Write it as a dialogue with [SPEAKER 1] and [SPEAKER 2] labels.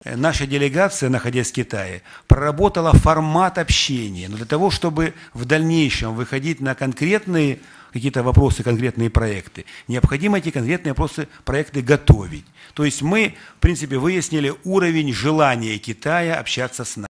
[SPEAKER 1] наша делегация, находясь в Китае, проработала формат общения. Но для того, чтобы в дальнейшем выходить на конкретные какие-то вопросы, конкретные проекты, необходимо эти конкретные вопросы, проекты готовить. То есть мы, в принципе, выяснили уровень желания Китая общаться с нами.